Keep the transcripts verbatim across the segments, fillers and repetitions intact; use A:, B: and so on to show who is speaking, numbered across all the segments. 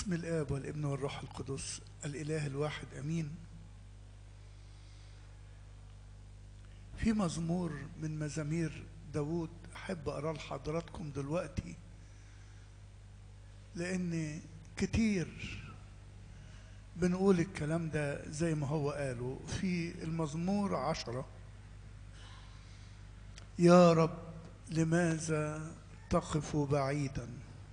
A: باسم الآب والابن والروح القدس الإله الواحد أمين. في مزمور من مزامير داود أحب أقرأ لحضراتكم دلوقتي، لأن كتير بنقول الكلام ده زي ما هو قاله في المزمور عشرة: يا رب لماذا تقف بعيدا؟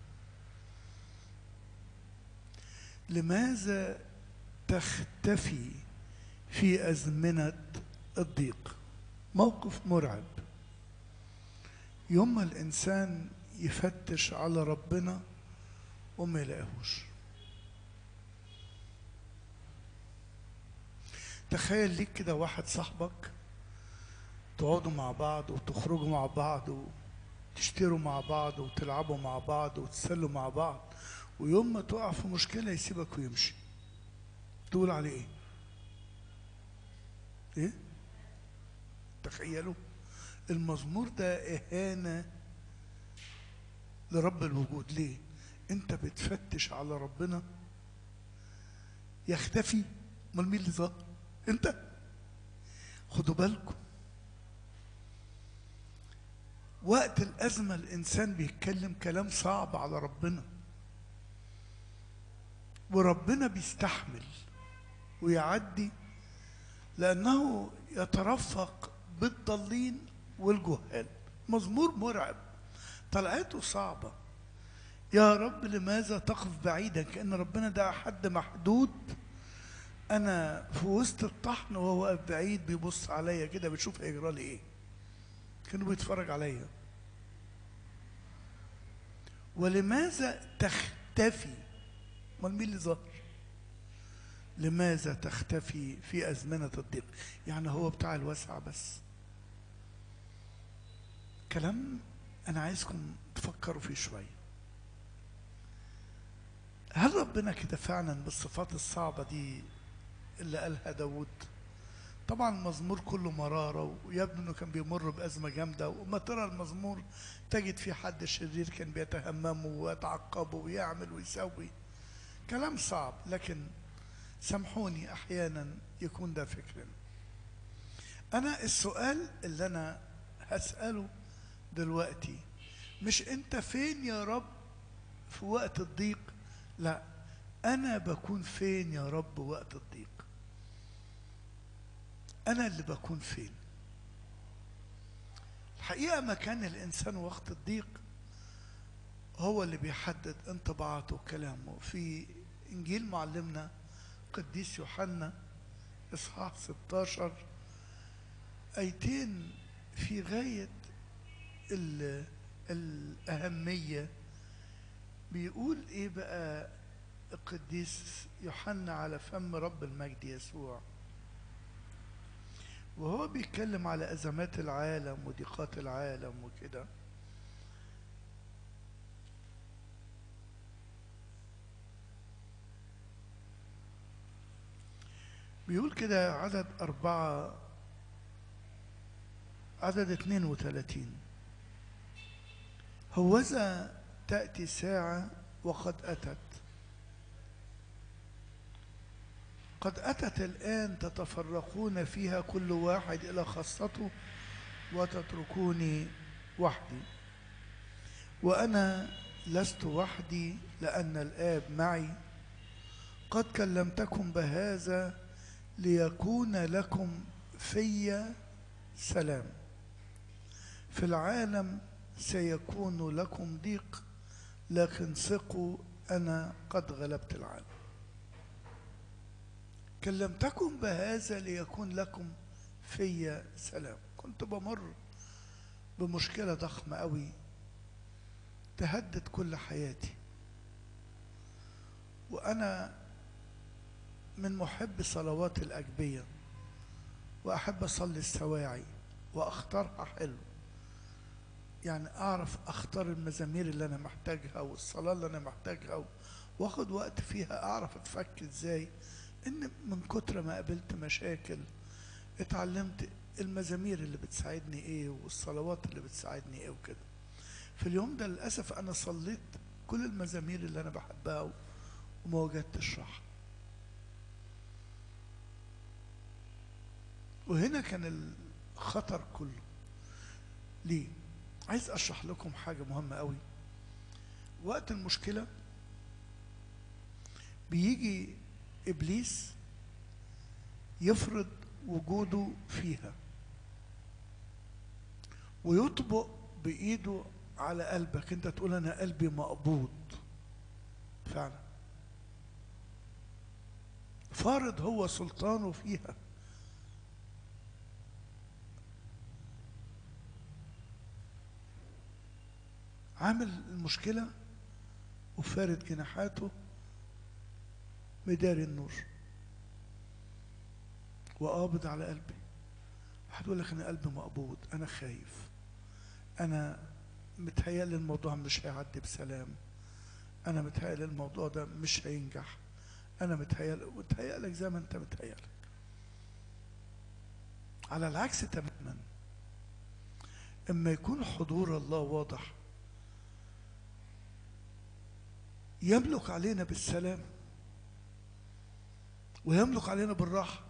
A: لماذا تختفي في أزمنة الضيق؟ موقف مرعب. يوم ما الإنسان يفتش على ربنا وما يلاقيهوش. تخيل ليك كده واحد صاحبك تقعدوا مع بعض وتخرجوا مع بعض وتشتروا مع بعض وتلعبوا مع بعض وتسلوا مع بعض، ويوم ما تقع في مشكلة يسيبك ويمشي، تقول عليه ايه؟ ايه؟ تخيلوا المزمور ده إهانة لرب الوجود. ليه؟ انت بتفتش على ربنا يختفي. امال مين اللي ظهر؟ انت. خدوا بالكم، وقت الأزمة الإنسان بيتكلم كلام صعب على ربنا، وربنا بيستحمل ويعدي، لأنه يترفق بالضالين والجهال. مزمور مرعب، طلعته صعبة. يا رب لماذا تقف بعيدا؟ كأن ربنا ده حد محدود، أنا في وسط الطحن وهو واقف بعيد بيبص عليا كده، بتشوف هيجرى لي إيه؟ كانوا بيتفرج عليا. ولماذا تختفي؟ امال مين اللي ظهر؟ لماذا تختفي في أزمنة الضيق؟ يعني هو بتاع الوسع بس. كلام أنا عايزكم تفكروا فيه شوية. هل ربنا كده فعلا بالصفات الصعبة دي اللي قالها داود؟ طبعا المزمور كله مرارة، ويبدو انه كان بيمر بأزمة جامدة، وما ترى المزمور تجد فيه حد شرير كان بيتهممه ويتعقبه ويعمل ويسوي كلام صعب، لكن سامحوني أحيانا يكون ده فكرنا. أنا السؤال اللي أنا هسأله دلوقتي مش أنت فين يا رب في وقت الضيق، لا، أنا بكون فين يا رب وقت الضيق؟ أنا اللي بكون فين؟ الحقيقة مكان الإنسان وقت الضيق هو اللي بيحدد انطباعاته وكلامه. في إنجيل معلمنا قديس يوحنا إصحاح ستة عشر آيتين في غاية الأهمية. بيقول إيه بقى القديس يوحنا على فم رب المجد يسوع وهو بيتكلم على أزمات العالم وضيقات العالم وكده؟ بيقول كده عدد أربعة عدد اثنين وثلاثين: هوذا تأتي ساعة وقد أتت، قد أتت الآن تتفرقون فيها كل واحد إلى خاصته وتتركوني وحدي، وأنا لست وحدي لأن الآب معي. قد كلمتكم بهذا ليكون لكم في سلام، في العالم سيكون لكم ضيق، لكن ثقوا أنا قد غلبت العالم. كلمتكم بهذا ليكون لكم في سلام. كنت بمر بمشكلة ضخمة قوي تهدد كل حياتي، وأنا من محب صلوات الأجبية وأحب أصلي السواعي وأختارها حلو، يعني أعرف أختار المزامير اللي أنا محتاجها والصلاة اللي أنا محتاجها، وأخد وقت فيها أعرف أتفك إزاي. إن من كتر ما قابلت مشاكل اتعلمت المزامير اللي بتساعدني إيه والصلوات اللي بتساعدني إيه وكده. في اليوم ده للأسف أنا صليت كل المزامير اللي أنا بحبها وما وجدتش راحة. وهنا كان الخطر كله. ليه؟ عايز اشرح لكم حاجة مهمة قوي. وقت المشكلة بيجي ابليس يفرض وجوده فيها ويطبق بايده على قلبك، انت تقول انا قلبي مقبوض فعلا. فارض هو سلطانه فيها. عامل المشكلة وفارد جناحاته مداري النور وقابض على قلبي. هتقول لك انا قلبي مقبوض، انا خايف، انا متهيألي الموضوع مش هيعدي بسلام، انا متهيألي الموضوع ده مش هينجح، انا متهيألي وتهيألك زي ما انت متهيألك. على العكس تماما، اما يكون حضور الله واضح يملك علينا بالسلام ويملك علينا بالراحة.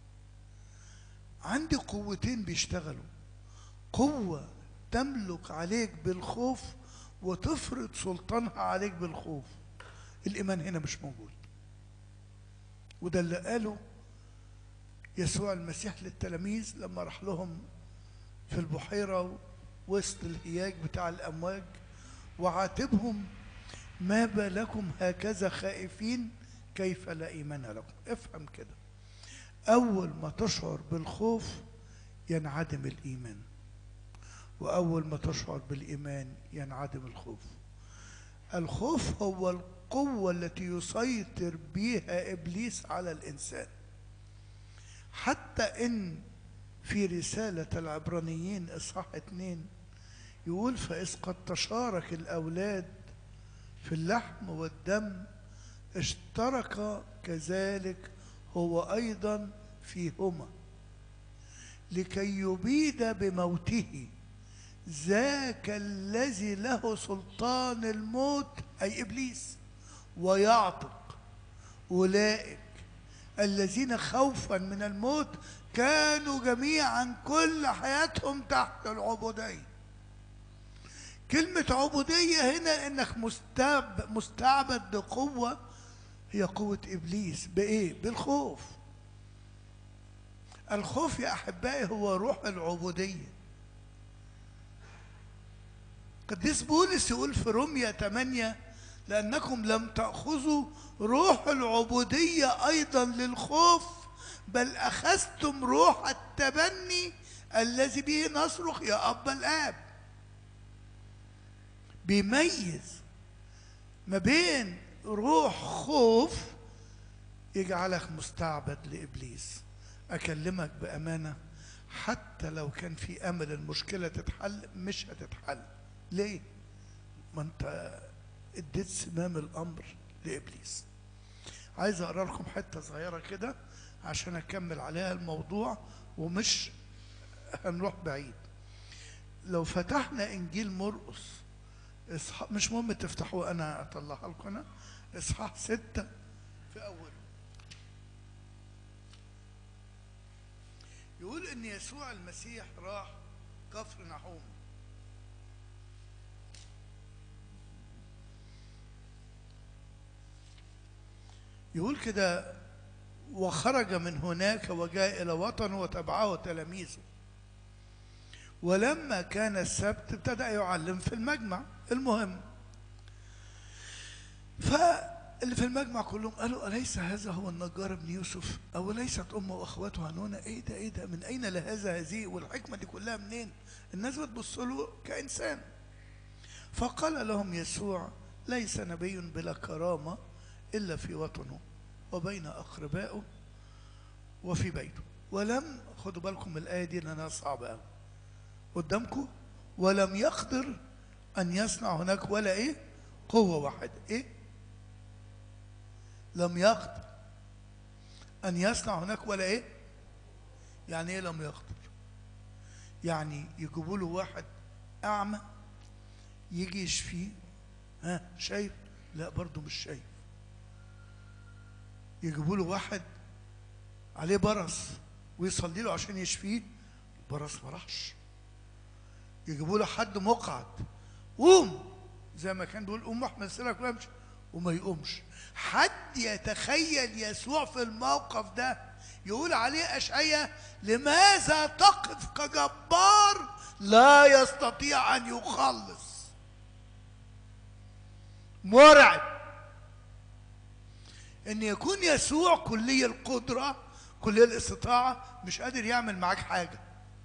A: عندي قوتين بيشتغلوا، قوة تملك عليك بالخوف وتفرض سلطانها عليك بالخوف. الإيمان هنا مش موجود، وده اللي قاله يسوع المسيح للتلاميذ لما راح لهم في البحيرة وسط الهياج بتاع الأمواج وعاتبهم: ما بالكم هكذا خائفين، كيف لا إيمان لكم. افهم كده، أول ما تشعر بالخوف ينعدم الإيمان، وأول ما تشعر بالإيمان ينعدم الخوف. الخوف هو القوة التي يسيطر بها إبليس على الإنسان. حتى إن في رسالة العبرانيين إصحاح اتنين يقول: فإذ قد تشارك الأولاد في اللحم والدم اشترك كذلك هو أيضا فيهما لكي يبيد بموته ذاك الذي له سلطان الموت، أي إبليس، ويعتق أولئك الذين خوفا من الموت كانوا جميعا كل حياتهم تحت العبودية. كلمة عبودية هنا انك مستعبد مستعبد بقوة، هي قوة ابليس. بايه؟ بالخوف. الخوف يا احبائي هو روح العبودية. قديس بولس يقول في رومية ثمانية: لأنكم لم تأخذوا روح العبودية أيضا للخوف، بل أخذتم روح التبني الذي به نصرخ يا أبا الآب. بيميز ما بين روح خوف يجعلك مستعبد لإبليس. أكلمك بأمانة، حتى لو كان في أمل المشكلة تتحل مش هتتحل. ليه؟ ما أنت اديت زمام الأمر لإبليس. عايز أقرأ لكم حتة صغيرة كده عشان أكمل عليها الموضوع ومش هنروح بعيد. لو فتحنا إنجيل مرقس إصحاح، مش مهم تفتحوه، أنا أطلعها لكم أنا، إصحاح ستة في أوله يقول إن يسوع المسيح راح كفر نحوم. يقول كده: وخرج من هناك وجاء إلى وطنه وتبعه تلاميذه، ولما كان السبت ابتدأ يعلم في المجمع. المهم فاللي في المجمع كلهم قالوا: أليس هذا هو النجار ابن يوسف؟ أو ليست أمه وأخواته هنون؟ إيه ده إيه ده؟ من أين لهذا هذه؟ والحكمة دي كلها منين؟ الناس بتبص له كإنسان. فقال لهم يسوع: ليس نبي بلا كرامة إلا في وطنه وبين أقربائه وفي بيته. ولم، خدوا بالكم من الآية دي لأنها صعبة أوي قدامكم: ولم يقدر أن يصنع هناك ولا إيه؟ قوة واحدة. إيه؟ لم يقدر أن يصنع هناك ولا إيه؟ يعني إيه لم يقدر؟ يعني يجيبوا له واحد أعمى يجي يشفيه، ها شايف؟ لا برضه مش شايف. يجيبوا له واحد عليه برص ويصلي له عشان يشفيه، البرص ما راحش. يجيبوا له حد مقعد، قوم، زي ما كان بيقول قوم احمد سيرك وامشي، وما يقومش. حد يتخيل يسوع في الموقف ده يقول عليه أشعياء لماذا تقف كجبار لا يستطيع أن يخلص؟ مرعب ان يكون يسوع كلي القدرة كلي الاستطاعة مش قادر يعمل معاك حاجة.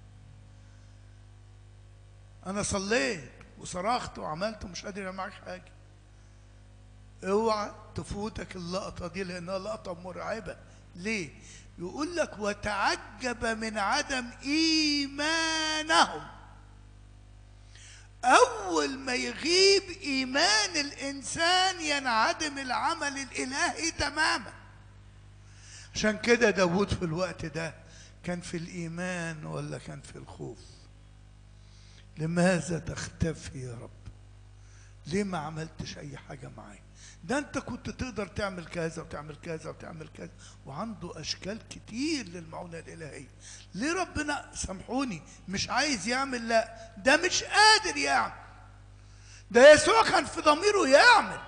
A: انا صليت وصرخت وعملت ومش قادر يعمل معاك حاجة. اوعى تفوتك اللقطة دي لانها لقطة مرعبة. ليه؟ يقول لك وتعجب من عدم ايمانهم. أول ما يغيب إيمان الإنسان ينعدم العمل الإلهي تماما. عشان كده داود في الوقت ده كان في الإيمان ولا كان في الخوف؟ لماذا تختفي يا رب؟ ليه ما عملتش أي حاجة معايا؟ ده أنت كنت تقدر تعمل كذا وتعمل كذا وتعمل كذا، وعنده أشكال كتير للمعونة الإلهية. ليه ربنا سامحوني مش عايز يعمل؟ لا، ده مش قادر يعمل. ده يسوع كان في ضميره يعمل.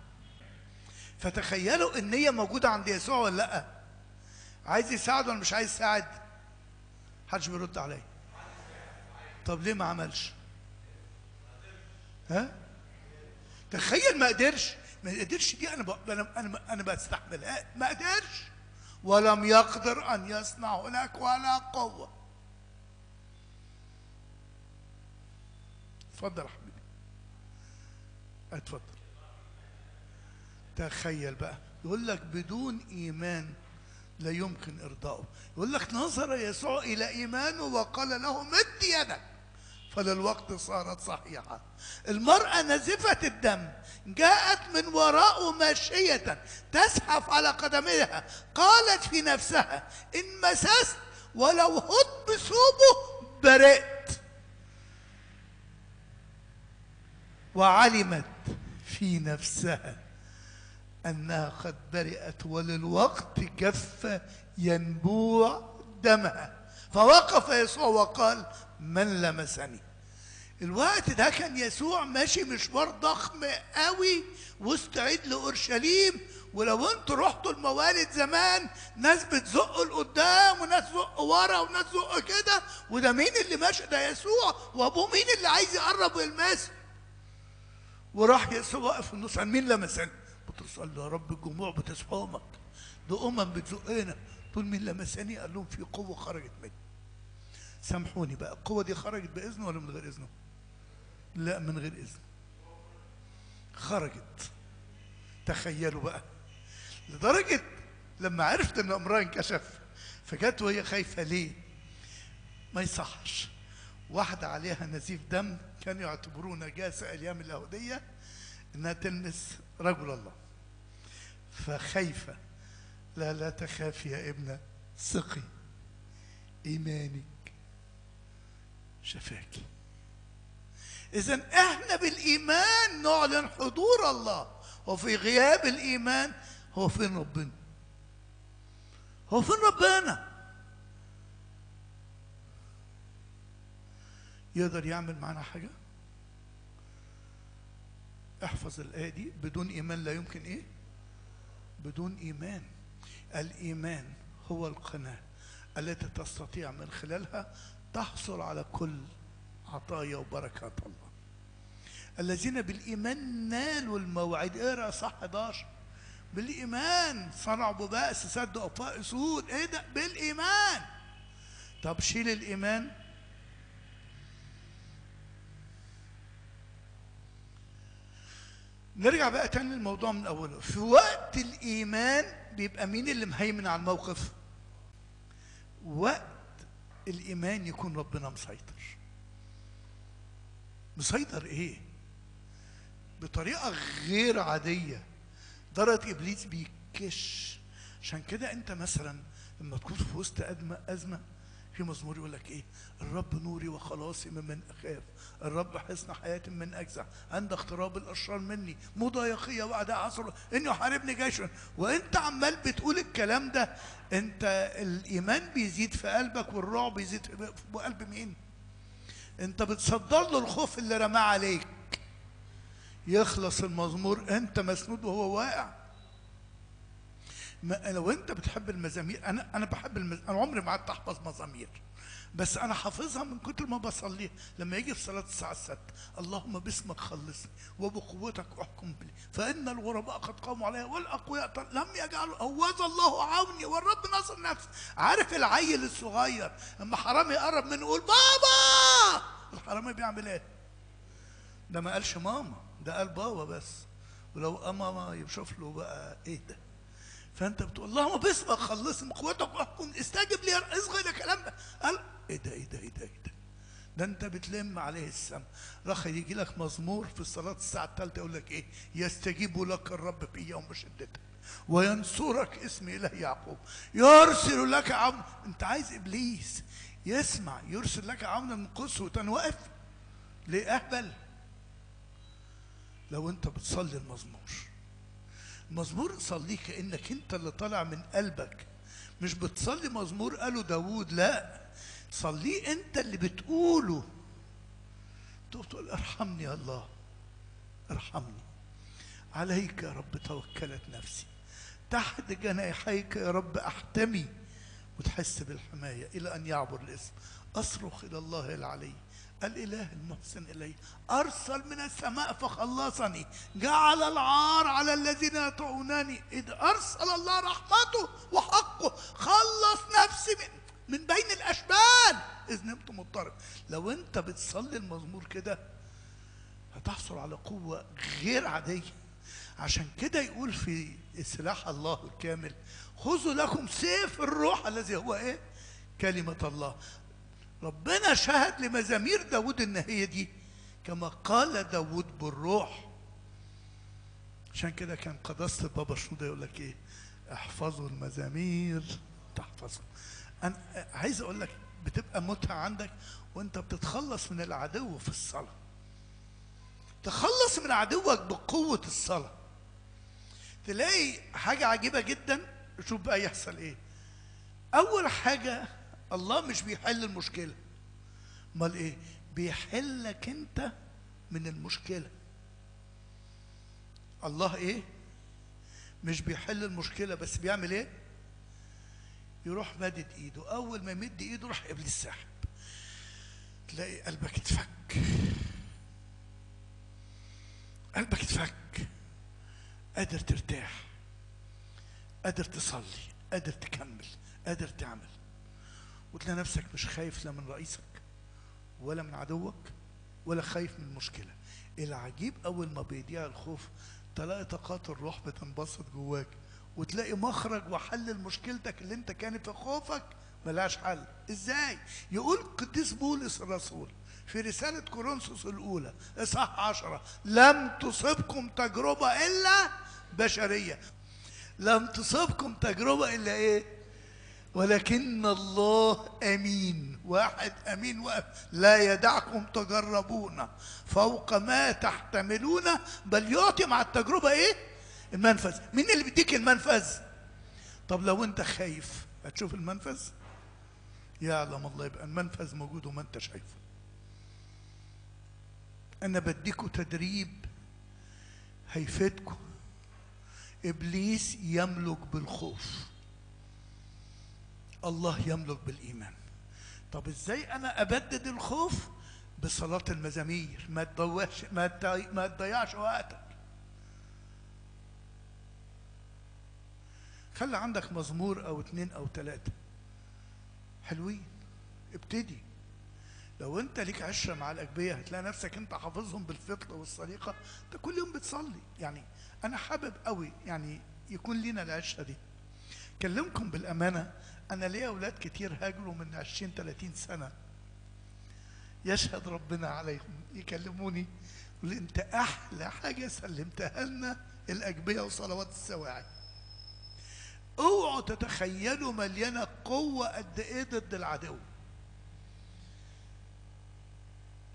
A: فتخيلوا النية موجودة عند يسوع ولا لا؟ عايز يساعد ولا مش عايز يساعد؟ محدش بيرد عليا. طب ليه ما عملش؟ ها؟ تخيل ما قدرش. ما قدرش دي انا ب... انا انا انا بستحملها. ما قدرش ولم يقدر ان يصنع هناك ولا قوه. اتفضل يا حبيبي، اتفضل. تخيل بقى، يقول لك بدون ايمان لا يمكن ارضائه. يقول لك نظر يسوع الى ايمانه وقال له مد يدك، فللوقت صارت صحيحة. المرأة نزفة الدم جاءت من وراءه ماشية تزحف على قدميها، قالت في نفسها إن مسست ولو هد بثوبه برئت. وعلمت في نفسها أنها قد برئت وللوقت جف ينبوع دمها. فوقف يسوع وقال من لمسني. الوقت ده كان يسوع ماشي مشوار ضخم قوي وسط عيد لأورشليم. ولو انتوا رحتوا الموالد زمان ناس بتزق لقدام وناس زق ورا وناس زق كده، وده مين اللي ماشي؟ ده يسوع. وابوه مين اللي عايز يقرب ويلمسه؟ وراح يسوع واقف في النص. مين لمسني؟ بطرس قال له يا رب الجموع بتزحمك، ده امم بتزقنا. تقول مين لمسني؟ قال لهم في قوه خرجت مني. سامحوني بقى، القوة دي خرجت بإذنه ولا من غير إذنه؟ لا، من غير إذنه خرجت. تخيلوا بقى، لدرجة لما عرفت إن أمرها انكشف فجت وهي خايفة. ليه؟ ما يصحش واحدة عليها نزيف دم كانوا يعتبروه نجاسة أيام اليهودية إنها تلمس رجل الله، فخايفة. لا لا تخافي يا ابنة، ثقي، إيمانك شفاكي. إذن إحنا بالإيمان نعلن حضور الله، وفي غياب الإيمان هو فين ربنا؟ هو فين ربنا؟ يقدر يعمل معنا حاجة؟ احفظ الآية دي، بدون إيمان لا يمكن إيه؟ بدون إيمان. الإيمان هو القناة التي تستطيع من خلالها تحصل على كل عطايا وبركات الله. الذين بالإيمان نالوا الموعد. اقرأ صح احداشر. بالإيمان صنعوا ببأس سدوا أطفاء أسود. ايه ده؟ بالإيمان. طب شيل الإيمان، نرجع بقى تاني للموضوع من أوله. في وقت الإيمان بيبقى مين اللي مهيمن على الموقف؟ وقت الإيمان يكون ربنا مسيطر. مسيطر إيه؟ بطريقة غير عادية. درجة إبليس بيكش. عشان كده أنت مثلا لما تكون في وسط أزمة أزمة في مزمور يقول لك ايه؟ الرب نوري وخلاصي ممن اخاف، الرب حصن حياتي من اجزع، عند اقتراب الاشرار مني، مضايقيه واعداء عصر انه يحاربني جيش. وانت عمال بتقول الكلام ده، انت الايمان بيزيد في قلبك والرعب بيزيد في قلب مين؟ انت بتصدر له الخوف اللي رماه عليك. يخلص المزمور انت مسنود وهو واقع. لو انت بتحب المزامير، انا انا بحب المزامير، انا عمري ما قعدت احفظ مزامير، بس انا حافظها من كتر ما بصليها. لما يجي في صلاه الساعه السادسة، اللهم باسمك خلصني وبقوتك احكم بي، فان الغرباء قد قاموا عليها والاقوياء لم يجعلوا، هوذا الله عوني والرب ناصر نفسي. عارف العيل الصغير اما حرامي يقرب منه يقول بابا، الحرامي بيعمل ايه؟ ده ما قالش ماما، ده قال بابا بس. ولو قال ماما يشوف له بقى ايه ده. فانت بتقول اللهم باسمك خلصني بقوتك واحكم، استجب لي، اصغي الكلام ده. قال ايه ده ايه ده ايه ده ايه ده؟ ده انت بتلم عليه السم. رخ يجي لك مزمور في الصلاه الساعه الثالثه يقول لك ايه؟ يستجيب لك الرب في يوم شدتك وينصرك اسم اله يعقوب، يرسل لك عون. انت عايز ابليس يسمع يرسل لك عونا من قسوه واقف ليه اهبل؟ لو انت بتصلي المزمور، مزمور صليه كأنك انت اللي طالع من قلبك، مش بتصلي مزمور قاله داوود، لا، صليه انت اللي بتقوله. تقول ارحمني يا الله، ارحمني، عليك يا رب توكلت نفسي، تحت جناحيك يا رب احتمي، وتحس بالحمايه الى ان يعبر الاسم. اصرخ الى الله العلي الإله المحسن إلي، أرسل من السماء فخلصني، جعل العار على الذين يطعنونني. إذ أرسل الله رحمته وحقه، خلص نفسي من, من بين الأشبال إذ نمت مضطرب. لو أنت بتصلي المزمور كده هتحصل على قوة غير عادية. عشان كده يقول في سلاح الله الكامل: خذوا لكم سيف الروح الذي هو إيه؟ كلمة الله. ربنا شهد لمزامير داود ان هي دي كما قال داود بالروح. عشان كده كان قداسة البابا شنودة يقول لك ايه؟ احفظوا المزامير تحفظوا. انا عايز اقول لك بتبقى متعة عندك وانت بتتخلص من العدو في الصلاة. تخلص من عدوك بقوة الصلاة، تلاقي حاجة عجيبة جدا. شوف بقى يحصل ايه. اول حاجة، الله مش بيحل المشكلة، امال ايه؟ بيحلك انت من المشكلة. الله ايه؟ مش بيحل المشكلة بس بيعمل ايه؟ يروح مادد ايده. اول ما يمد ايده راح ابليس ساحب، تلاقي قلبك اتفك، قلبك اتفك، قادر ترتاح، قادر تصلي، قادر تكمل، قادر تعمل، وتلاقي نفسك مش خايف لا من رئيسك ولا من عدوك ولا خايف من المشكلة. العجيب أول ما بيضيع الخوف تلاقي طاقات الروح بتنبسط جواك، وتلاقي مخرج وحل لمشكلتك اللي انت كان في خوفك ملهاش حل. ازاي؟ يقول قديس بولس الرسول في رسالة كورنثوس الأولى إصحاح عشرة: لم تصبكم تجربة إلا بشرية. لم تصبكم تجربة إلا إيه؟ ولكن الله أمين. واحد أمين واقف: لا يدعكم تجربون فوق ما تحتملون بل يعطي مع التجربة إيه؟ المنفذ. مين اللي بيديك المنفذ؟ طب لو أنت خايف هتشوف المنفذ؟ يعلم الله يبقى المنفذ موجود وما أنت شايفه. أنا بديكوا تدريب هيفيدكم. إبليس يملك بالخوف، الله يملك بالإيمان. طب إزاي أنا أبدد الخوف؟ بصلاة المزامير. ما تضيعش ما تضيعش وقتك. خلي عندك مزمور أو اتنين أو تلاتة حلوين، ابتدي. لو أنت ليك عشرة مع الأجبية هتلاقي نفسك أنت حافظهم بالفطر والسليقة. أنت كل يوم بتصلي. يعني أنا حابب قوي يعني يكون لينا العشرة دي. كلمكم بالأمانة، أنا ليا أولاد كتير هاجروا من عشرين تلاتين سنة، يشهد ربنا عليهم، يكلموني يقول أنت أحلى حاجة سلمتها لنا الأجبية وصلوات السواعي. اوعوا تتخيلوا مليانة قوة قد إيه ضد العدو.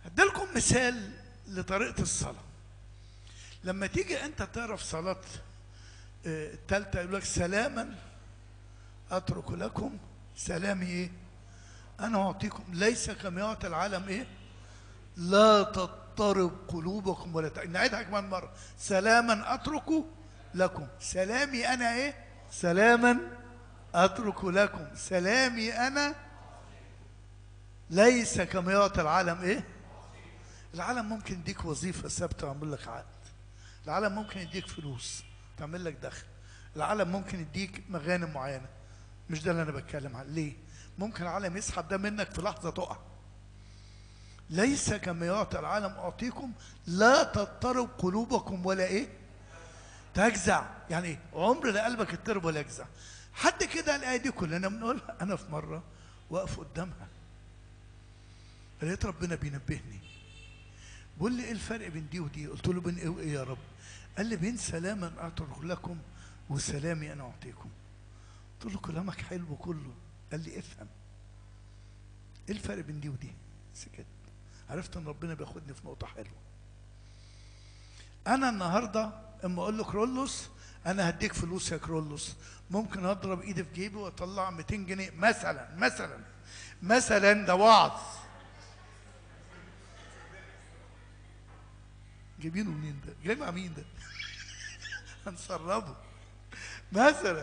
A: هديلكم مثال لطريقة الصلاة. لما تيجي انت تعرف صلاة التالتة يقول لك سلاما اترك لكم سلامي ايه انا اعطيكم ليس كما يعطي العالم ايه لا تضطرب قلوبكم ولا ت... نعيدها كمان مرة. سلاما اترك لكم سلامي انا ايه سلاما اترك لكم سلامي انا ليس كما يعطي العالم ايه. العالم ممكن يديك وظيفة ثابتة ويعمل لك عقد. العالم ممكن يديك فلوس تعمل لك دخل. العالم ممكن يديك مغانم معينة. مش ده اللي أنا بتكلم عنه. ليه؟ ممكن العالم يسحب ده منك في لحظة تقع. ليس كما يعطي العالم أعطيكم لا تضطرب قلوبكم ولا إيه؟ تجزع. يعني إيه؟ عمر لا قلبك يضطرب ولا يجزع. حد كده الآية دي كلنا بنقولها. أنا في مرة واقف قدامها لقيت ربنا بينبهني بيقول لي ايه الفرق بين دي ودي؟ قلت له بين ايه وايه يا رب؟ قال لي بين سلاما اترك لكم وسلامي انا اعطيكم. قلت له كلامك حلو كله. قال لي افهم ايه الفرق بين دي ودي؟ سكت. عرفت ان ربنا بياخدني في نقطه حلوه. انا النهارده اما اقول له كرولوس انا هديك فلوس يا كرولوس، ممكن اضرب ايدي في جيبي واطلع مئتين جنيه مثلا مثلا مثلا ده وعظ. جايبينه منين ده؟ جاي مع مين ده؟ هنسربه مثلا.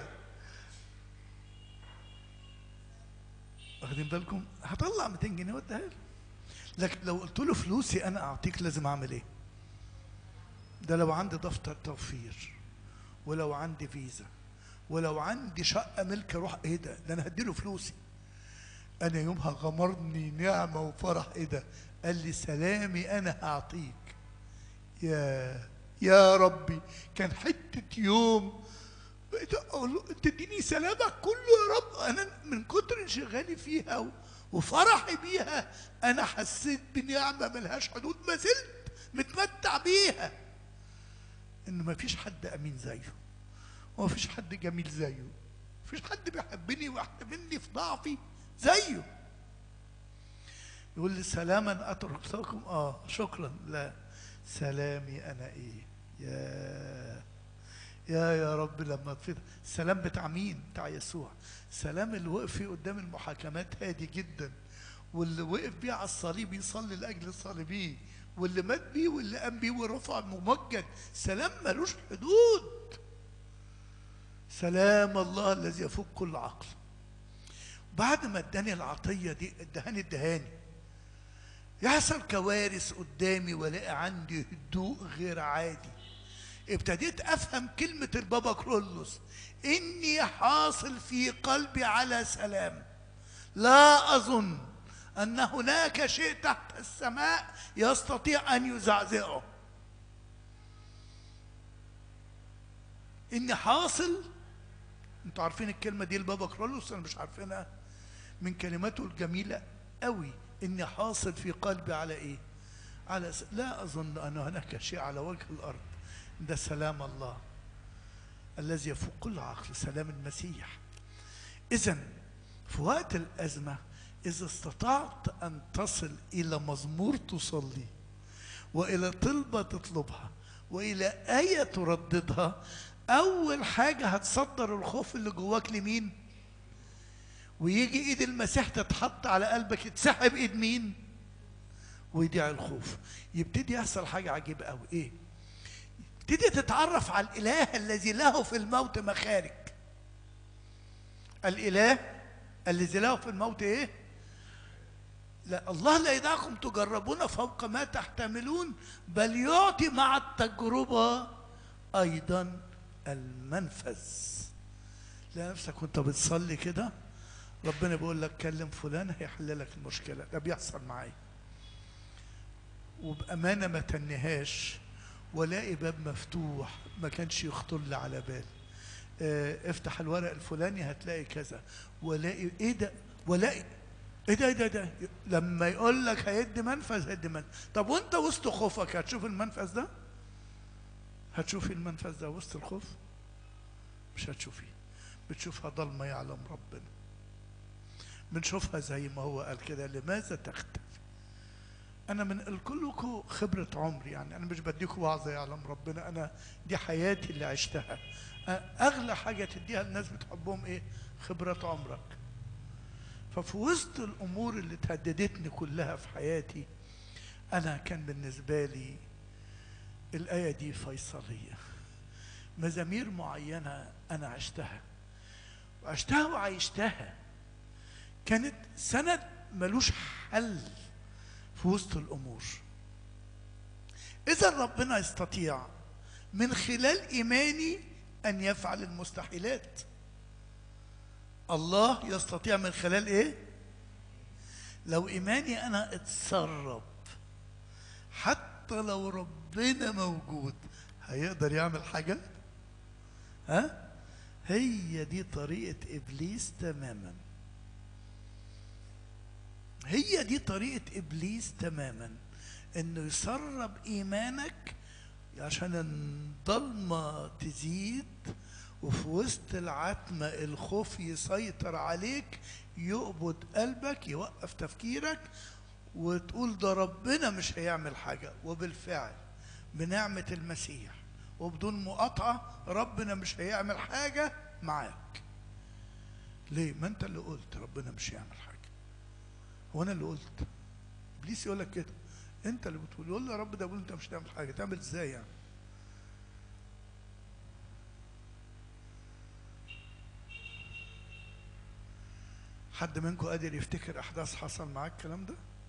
A: واخدين بالكم؟ هطلع مئتين جنيه واديها له. لكن لو قلت له فلوسي انا اعطيك لازم اعمل ايه؟ ده لو عندي دفتر توفير ولو عندي فيزا ولو عندي شقه ملك اروح ايه ده؟ ده انا هديله فلوسي. انا يومها غمرني نعمه وفرح. ايه ده؟ قال لي سلامي انا هعطيك. يا يا ربي كان حته يوم اقول له تديني سلامك كله يا رب. انا من كتر انشغالي فيها وفرحي بيها انا حسيت بنعمه ملهاش حدود ما زلت متمتع بيها. ان ما فيش حد امين زيه وما فيش حد جميل زيه. ما فيش حد بيحبني ويحتملني في ضعفي زيه. يقول لي سلاما اترك لكم اه شكرا لا سلامي انا ايه. يا يا يا رب لما تفيد. السلام بتاع مين؟ بتاع يسوع. سلام اللي وقف فيه قدام المحاكمات هادي جدا، واللي وقف بيه على الصليب يصلي لاجل الصليبين، واللي مات بيه واللي قام بيه ورفع ممجد. سلام ملوش حدود. سلام الله الذي يفوق كل عقل. بعد ما اداني العطيه دي ادهاني ادهاني يحصل كوارث قدامي والاقي عندي هدوء غير عادي. ابتديت افهم كلمه البابا كرولوس اني حاصل في قلبي على سلام لا اظن ان هناك شيء تحت السماء يستطيع ان يزعزعه. اني حاصل. انتوا عارفين الكلمه دي البابا كرولوس؟ انا مش عارفينها. من كلماته الجميله قوي اني حاصل في قلبي على ايه؟ على س... لا اظن ان هناك شيء على وجه الارض. ده سلام الله الذي يفوق كل عقل. سلام المسيح. اذا في وقت الازمه اذا استطعت ان تصل الى مزمور تصلي والى طلبه تطلبها والى ايه ترددها، اول حاجه هتصدر الخوف اللي جواك لمين؟ ويجي ايد المسيح تتحط على قلبك يتسحب ايد مين؟ ويضيع الخوف. يبتدي يحصل حاجه عجيبه قوي. ايه؟ تبتدي تتعرف على الاله الذي له في الموت مخارج. الاله الذي له في الموت ايه؟ لا الله لا يدعكم تجربون فوق ما تحتملون بل يعطي مع التجربه ايضا المنفذ. لا نفسك وانت بتصلي كده ربنا بيقول لك كلم فلان هيحل لك المشكله. ده بيحصل معايا وبامانه ما تنهاش ولاقي باب مفتوح ما كانش يخطر لي على بالي. اه افتح الورق الفلاني هتلاقي كذا ولاقي ايه ده ولاقي ايه ده ايه ده, ده. لما يقول لك هيدي منفذ هيدي منفذ. طب وانت وسط خوفك هتشوف المنفذ ده؟ هتشوفي المنفذ ده وسط الخوف؟ مش هتشوفيه. بتشوفها ضلمه يعلم ربنا. بنشوفها زي ما هو قال كده لماذا تختفي انا من لكم خبره عمري، يعني انا مش بديكم وعظه يعلم ربنا، انا دي حياتي اللي عشتها. اغلى حاجه تديها للناس بتحبهم ايه؟ خبره عمرك. ففي وسط الامور اللي تهددتني كلها في حياتي، انا كان بالنسبه لي الايه دي فيصليه. مزامير معينه انا عشتها وعشتها وعيشتها، كانت سند ملوش حل في وسط الامور. اذا ربنا يستطيع من خلال ايماني ان يفعل المستحيلات. الله يستطيع من خلال ايه؟ لو ايماني انا اتسرب، حتى لو ربنا موجود هيقدر يعمل حاجه؟ ها؟ هي دي طريقه ابليس تماما، هي دي طريقه ابليس تماما، انه يسرب ايمانك عشان الضلمه تزيد، وفي وسط العتمه الخوف يسيطر عليك، يقبض قلبك، يوقف تفكيرك، وتقول ده ربنا مش هيعمل حاجه. وبالفعل بنعمه المسيح وبدون مقاطعه ربنا مش هيعمل حاجه معاك. ليه؟ ما انت اللي قلت ربنا مش هيعمل حاجه. هو انا اللي قلت؟ ابليس يقول لك كده، انت اللي بتقول. يقول له يا رب ده بيقول انت مش هتعمل حاجه، تعمل ازاي يعني؟ حد منكم قادر يفتكر احداث حصل معاك الكلام ده؟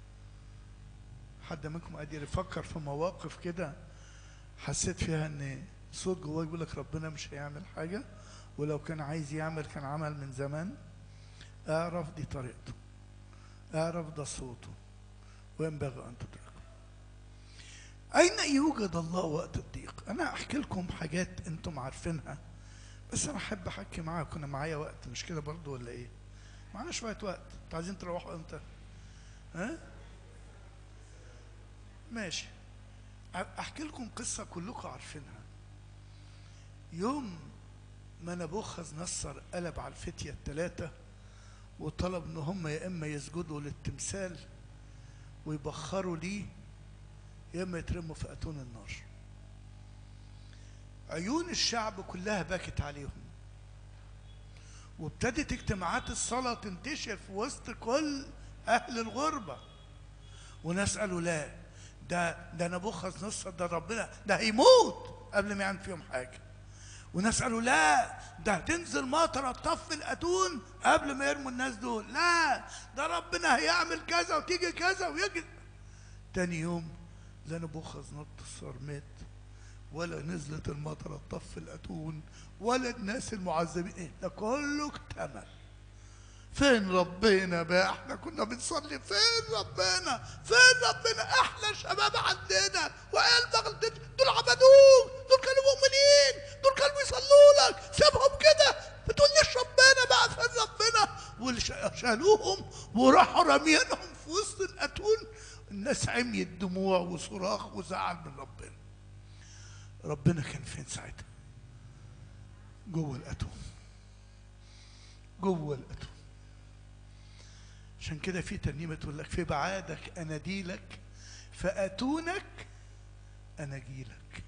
A: حد منكم قادر يفكر في مواقف كده حسيت فيها ان صوت جواك بيقول لك ربنا مش هيعمل حاجه، ولو كان عايز يعمل كان عمل من زمان؟ اعرف دي طريقته، اعرف ده صوته، وينبغي ان تدركه. أين يوجد الله وقت الضيق؟ أنا أحكي لكم حاجات أنتم عارفينها، بس أنا أحب أحكي معاكم. أنا معايا وقت مش كده برضو ولا إيه؟ معانا شوية وقت. أنتوا عايزين تروحوا إمتى؟ ها؟ ماشي. أحكي لكم قصة كلكم عارفينها. يوم ما نبوخذ نصر قلب على الفتية الثلاثة وطلب إن هم يا إما يسجدوا للتمثال ويبخروا ليه، يا اما يترموا في اتون النار. عيون الشعب كلها بكت عليهم، وابتدت اجتماعات الصلاه تنتشر في وسط كل اهل الغربه، وناس قالوا لا، ده ده نبوخذ نصر ده ربنا ده هيموت قبل ما يعمل فيهم حاجه. وناس قالوا لا، ده هتنزل مطره تطفي الاتون قبل ما يرموا الناس دول. لا، ده ربنا هيعمل كذا وتيجي كذا ويجي. تاني يوم لا نبوخذ نصر مات، ولا نزلت المطره تطفي الاتون، ولا الناس المعذبين. ايه ده كله اكتمل. فين ربنا بقى؟ احنا كنا بنصلي، فين ربنا؟ فين ربنا؟ احلى شباب عندنا وقلبك دول عبدوه، دول كانوا مؤمنين، دول كانوا بيصلوا لك، سيبهم كده، بتقول ليش ربنا بقى؟ فين ربنا؟ وشالوهم وراحوا راميينهم في وسط الاتون. الناس عميت دموع وصراخ وزعل من ربنا. ربنا كان فين ساعتها؟ جوه الاتون، جوه الاتون. عشان كده في ترنيمه تقول لك في بعادك اناديلك، فاتونك اناجيلك.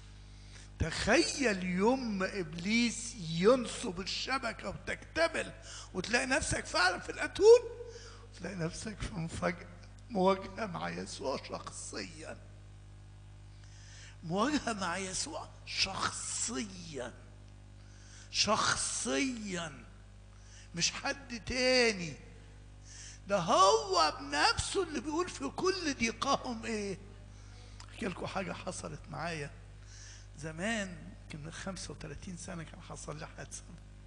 A: تخيل يوم ما ابليس ينصب الشبكه وتكتمل وتلاقي نفسك فعلا في الاتون، وتلاقي نفسك في مفاجاه، مواجهه مع يسوع شخصيا، مواجهه مع يسوع شخصيا، شخصيا، مش حد تاني، ده هو بنفسه اللي بيقول في كل ضيقهم ايه. احكي لكم حاجه حصلت معايا زمان، يمكن من خمسة وثلاثين سنه كان حصل لي حادثه،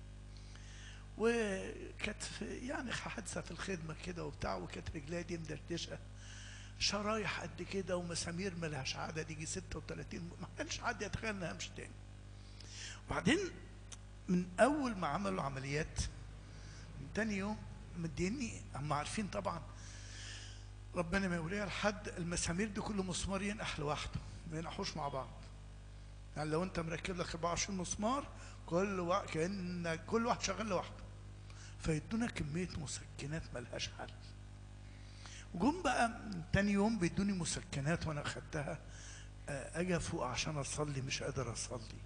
A: وكانت يعني حادثه في الخدمه كده وبتاع، وكانت رجليا دي مدردشه، شرايح قد كده ومسامير ملهاش عدد، يجي ستة وثلاثين، ما كانش حد يتخيل اني همشي تاني. وبعدين من اول ما عملوا عمليات من تاني يوم مديني، هم عارفين طبعا ربنا ما يوريها لحد، المسامير دي كل مسمار ينقح لوحده، ما ينقحوش مع بعض. يعني لو انت مركب لك أربعة وعشرين مسمار، كل واحد كأن كل واحد شغال لوحده. فيدونا كميه مسكنات ملهاش حل، وجم بقى تاني يوم بيدوني مسكنات وانا اخدتها، اجي فوق عشان اصلي مش قادر اصلي،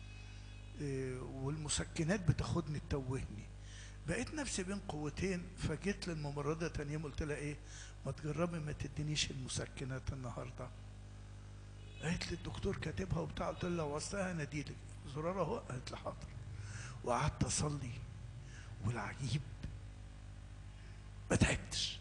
A: والمسكنات بتاخدني تتوهني، بقيت نفسي بين قوتين. فجيت للممرضه تاني يوم قلت لها ايه، ما تجربي ما تدينيش المسكنات النهارده. قالت لي الدكتور كاتبها وبتاع. قلت لها لو وصلها اناديلك، زرار اهو. قالت لي حاضر. وقعدت اصلي، والعجيب ما تعبتش،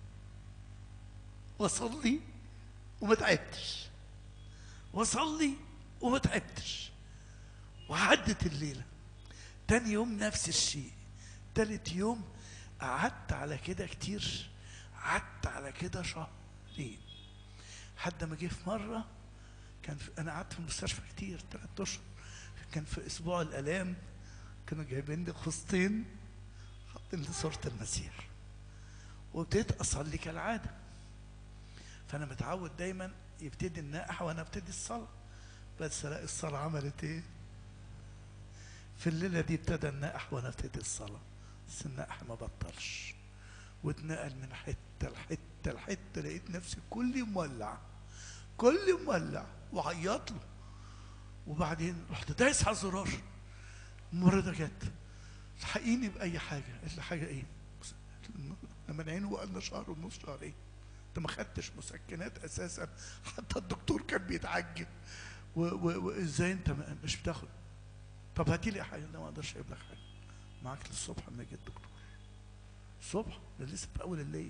A: واصلي وما تعبتش، واصلي وما تعبتش، وعدت الليله. تاني يوم نفس الشيء، تالت يوم قعدت على كده كتير، قعدت على كده شهرين، حد ما جه في مره كان في، انا قعدت في المستشفى كتير ثلاث اشهر، كان في اسبوع الالام كانوا جايبين لي خصتين حاطين لي صوره المسيح، وابتديت اصلي كالعاده. فانا متعود دايما يبتدي النائح وانا ابتدي الصلاه، بس الاقي الصلاه عملت ايه؟ في الليله دي ابتدى النائح وانا ابتدي الصلاه، بس النائح ما بطلش، واتنقل من حته لحته لحته، لقيت نفسي كلي مولع كلي مولع وعيط له. وبعدين رحت دايس على الزرار، الممرضه جت الحقيني باي حاجه. قالت لي حاجه ايه؟ احنا مانعينه بقالنا شهر ونص شهرين، انت ما خدتش مسكنات اساسا، حتى الدكتور كان بيتعجب، وازاي انت مش بتاخد؟ طب هاتي لي حاجه. لا ما اقدرش اجيب لك حاجه، معاك للصبح اما يجي الدكتور. الصبح ده لسه في اول الليل.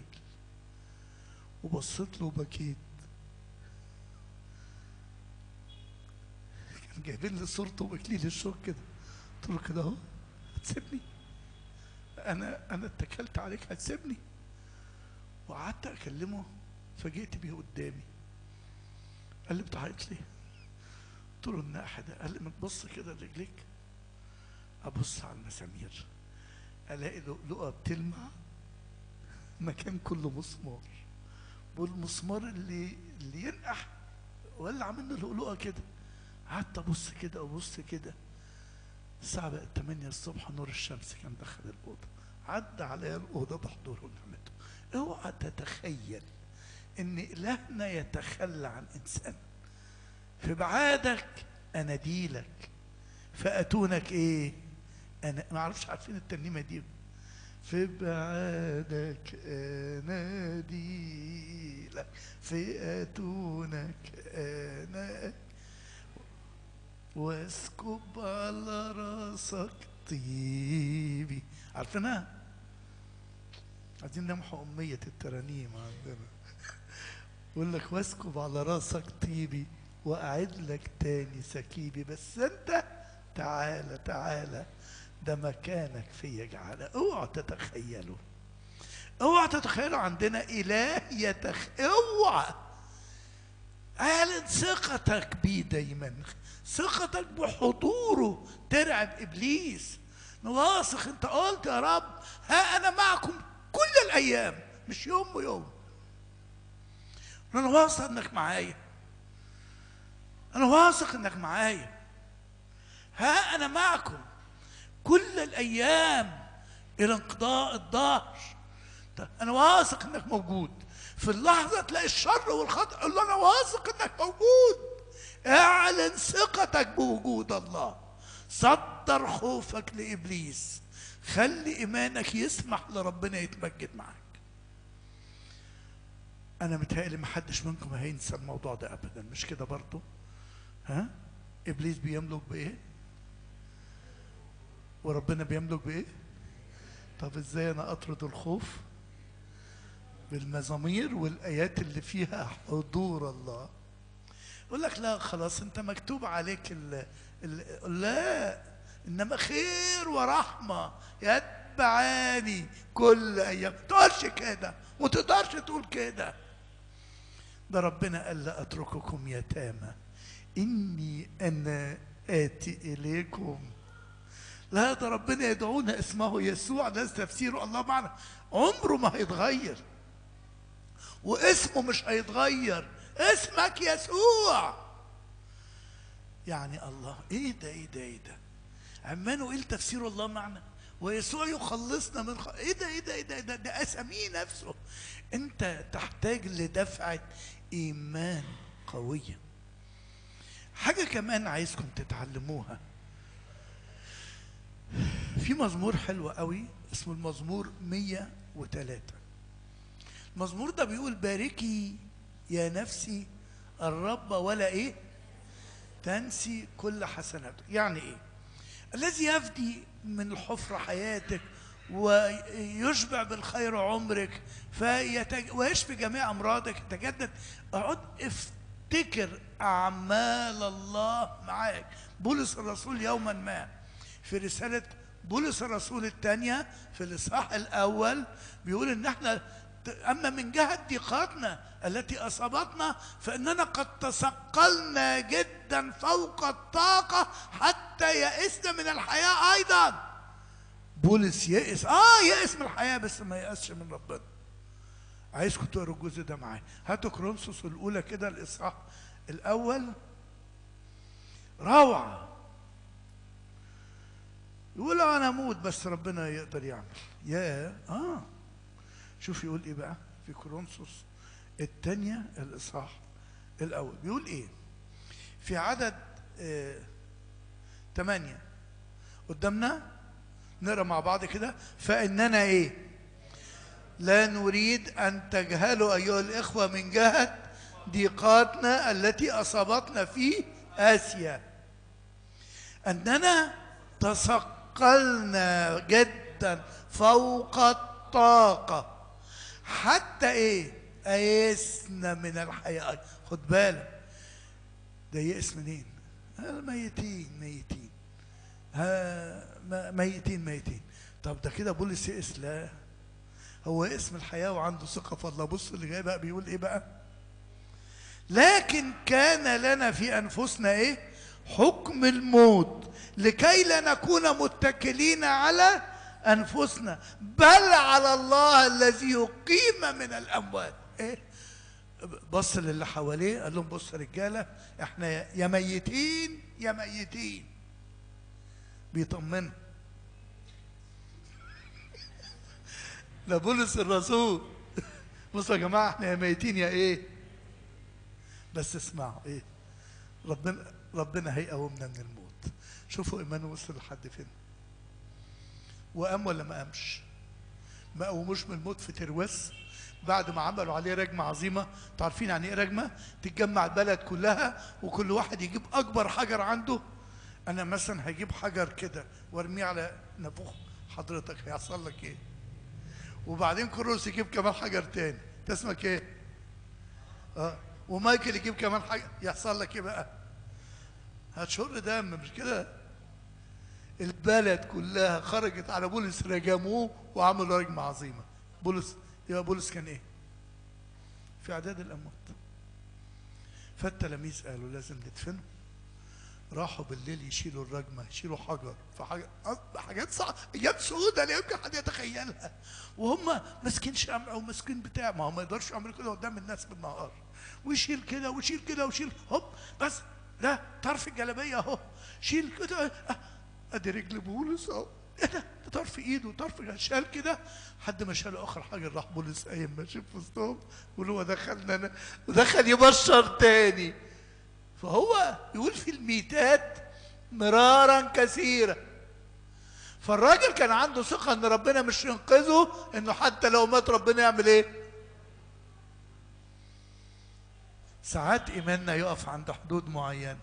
A: وبصيت له وبكيت، كان جايبين لي صورته وبكليل الشوك كده. قلت له كده اهو هتسيبني؟ انا انا اتكلت عليك هتسيبني؟ وقعدت اكلمه، فجئت بيه قدامي. قال لي بتعيط ليه؟ قلت له الناحيه ده. قال لي ما تبص كده لرجليك. ابص على المسامير الاقي لؤلؤه بتلمع مكان كله مسمار، والمسمار اللي اللي ينقح ولع منه لؤلؤه كده. قعدت ابص كده ابص كده. الساعه بقت تمانية الصبح، نور الشمس كان دخل الاوضه، عدى عليا الاوضه بحضوره ونعمته. اوعى تتخيل ان الهنا يتخلى عن انسان. في بعادك اناديلك، فاتونك ايه؟ انا ما اعرفش عارفين الترنيمه دي؟ في بعادك اناديلك، في اتونك انا واسكب على راسك طيبي. عارفينها؟ عايزين نمحو أمية الترانيم عندنا. يقول لك واسكب على راسك طيبي وأعد لك تاني سكيبي، بس أنت تعالى تعالى ده مكانك فيا جعالة. اوعى تتخيلوا، اوعى تتخيلوا عندنا إله يتخ اوعى. اعلن ثقتك بيه دايما، ثقتك بحضوره ترعب ابليس. واثق انت قلت يا رب ها انا معكم كل الايام، مش يوم ويوم. انا واثق انك معايا، انا واثق انك معايا. ها انا معكم كل الايام الى انقضاء الدهر. انا واثق انك موجود. في اللحظه تلاقي الشر والخطأ، قول له انا واثق انك موجود. اعلن ثقتك بوجود الله، صدر خوفك لابليس، خلي ايمانك يسمح لربنا يتمجد معاك. انا متهيألي ما حدش منكم هينسى الموضوع ده ابدا، مش كده برضه؟ ها؟ ابليس بيملك بايه؟ وربنا بيملك بايه؟ طب ازاي انا اطرد الخوف؟ بالمزامير والايات اللي فيها حضور الله. يقول لك لا خلاص انت مكتوب عليك ال ال لا، انما خير ورحمه يتبعاني كل ايام. ما تقولش كده، ما تقدرش تقول كده. ده ربنا قال لا اترككم يتامى اني انا اتي اليكم. لا ده ربنا يدعونا اسمه يسوع، ده تفسيره الله معنا، عمره ما هيتغير واسمه مش هيتغير. اسمك يسوع. يعني الله ايه ده ايه ده ايه ده عمانوئيل تفسير الله معنا، ويسوع يخلصنا من خ... ايه ده ايه ده ايه ده ده, ده اساميه نفسه. انت تحتاج لدفعه ايمان قويه. حاجه كمان عايزكم تتعلموها، في مزمور حلو قوي اسمه المزمور مية وتلاتة. المزمور ده بيقول باركي يا نفسي الرب ولا ايه تنسي كل حسناته. يعني ايه؟ الذي يفدي من الحفرة حياتك ويشبع بالخير عمرك فيتج... ويشفي جميع امراضك يتجدد. اقعد افتكر اعمال الله معاك. بولس الرسول يوما ما في رسالة بولس الرسول الثانية في الإصحاح الأول بيقول إن احنا أما من جهة ضيقاتنا التي أصابتنا فإننا قد تثقلنا جدا فوق الطاقة حتى يئسنا من الحياة أيضا. بولس يئس، آه يئس من الحياة بس ما يئسش من ربنا. عايزكم تقروا الجزء ده معايا. هاتوا كورنثوس الأولى كده الإصحاح الأول، روعة. يقول أنا أموت بس ربنا يقدر يعمل. يا آه شوف يقول إيه بقى في كورنثوس الثانية الإصحاح الأول. بيقول إيه؟ في عدد آه ثمانية قدامنا، نقرأ مع بعض كده. فإننا إيه؟ لا نريد أن تجهلوا أيها الإخوة من جهة ضيقاتنا التي أصابتنا في آسيا أننا تثقلنا جدا فوق الطاقة حتى ايه ايسنا من الحياة. خد بالك ده يئس منين؟ الميتين ميتين ها ميتين ميتين. طب ده كده بولس يئس؟ لا، هو يئس من الحياة وعنده ثقة في الله. بص اللي جاي بقى بيقول ايه بقى؟ لكن كان لنا في انفسنا ايه؟ حكم الموت لكي لا نكون متكلين على أنفسنا بل على الله الذي يقيم من الأموات. إيه؟ بص للي حواليه قال لهم بص يا رجالة احنا يا ميتين يا ميتين. بيطمنوا. ده بولس الرسول. بصوا يا جماعة احنا يا ميتين يا ايه. بس اسمعوا ايه؟ ربنا ربنا هيقومنا من الموت. شوفوا ايمانه وصل لحد فين. وقام ولا ما قامش؟ ما قوموش من الموت في ترواس بعد ما عملوا عليه رجمه عظيمه. تعرفين يعني ايه رجمه؟ تتجمع البلد كلها وكل واحد يجيب اكبر حجر عنده. انا مثلا هجيب حجر كده وارميه على نافوخ حضرتك، هيحصل لك ايه؟ وبعدين كروس يجيب كمان حجر تاني، انت اسمك ايه؟ اه ومايكل يجيب كمان حجر، يحصل لك ايه بقى؟ هتشر دم مش كده؟ البلد كلها خرجت على بولس رجموه وعملوا رجمه عظيمه. بولس يبقى بولس كان ايه؟ في اعداد الاموات. فالتلاميذ قالوا لازم ندفنه. راحوا بالليل يشيلوا الرجمه، يشيلوا حجر فحاجه حاجات صعبه، ايام سودة لا يمكن حد يتخيلها. وهم ماسكين شمع وماسكين بتاع، ما هم ما يقدرش يعملوا كده قدام الناس بالنهار. ويشيل كده ويشيل كده ويشيل هوب بس ده طرف الجلابيه اهو، شيل كده ادي رجل بولس اهو، ايه ده؟ ده طرف ايده وطرف شال كده لحد ما شالوا اخر حاجه. راح بولس قايم ماشي في وسطهم يقول هو دخلنا انا ودخل يبشر تاني. فهو يقول في الميتات مرارا كثيرا. فالراجل كان عنده ثقه ان ربنا مش ينقذه، انه حتى لو مات ربنا يعمل ايه؟ ساعات ايماننا يقف عند حدود معينه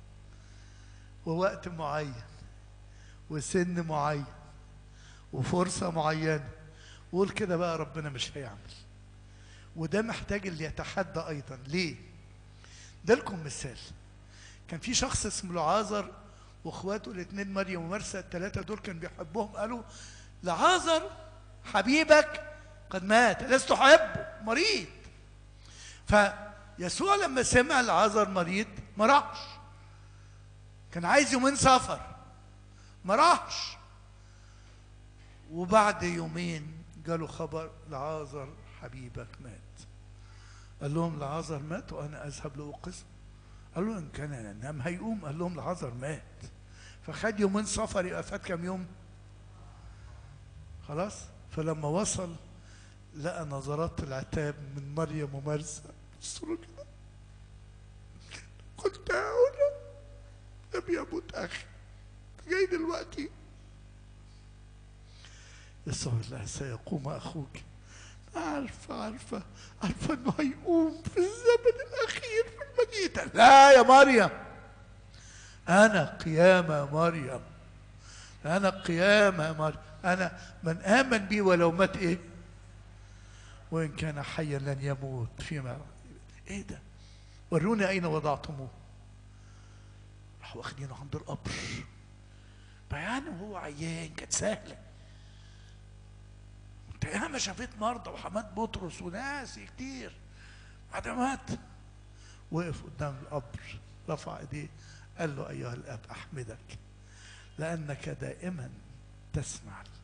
A: ووقت معين وسن معين وفرصه معينه، وقول كده بقى ربنا مش هيعمل. وده محتاج اللي يتحدى ايضا. ليه؟ ده لكم مثال. كان في شخص اسمه لعازر واخواته الاثنين مريم ومرثا، الثلاثه دول كان بيحبهم. قالوا لعازر حبيبك قد مات لست احبه، مريض. فيسوع لما سمع لعازر مريض ما راحش، كان عايز يومين سفر ما راحش. وبعد يومين جاله خبر لعازر حبيبك مات. قال لهم لعازر مات وانا اذهب لاوقظه. قال له ان كان نام هيقوم. قال لهم لعازر مات. فخد يومين سفر، يبقى فات كام يوم؟ خلاص. فلما وصل لقى نظرات العتاب من مريم ومرسى، بصوا كده، قلت هنا لم يمت اخي، جاي دلوقتي. يسوع الله سيقوم اخوك. عارفه عارفه عارفه انه هيقوم في الزمن الاخير في المدينه. لا يا مريم، انا قيامه يا مريم، انا قيامه يا مريم، انا من امن بي ولو مات ايه؟ وان كان حيا لن يموت فيما. ايه ده؟ وروني اين وضعتموه. راحوا واخدينه عند القبر. بيانه وهو عيان كانت سهله. انت ياما شافيت مرضى وحماد بطرس وناس كتير بعد مات. وقف قدام القبر، رفع ايديه، قال له ايها الاب احمدك لانك دائما تسمع لي.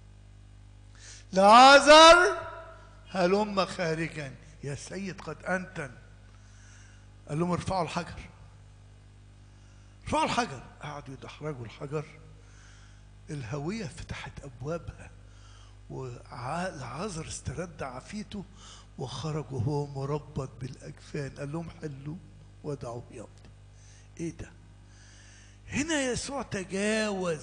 A: لعازر هلم خارجا. يا سيد قد انتن. قال لهم ارفعوا الحجر، ارفعوا الحجر. قعدوا يدحرجوا الحجر. الهوية فتحت ابوابها، وعازر استرد عافيته وخرج وهو مربط بالاجفان. قال لهم حلوا ودعوه يمضي. ايه ده؟ هنا يسوع تجاوز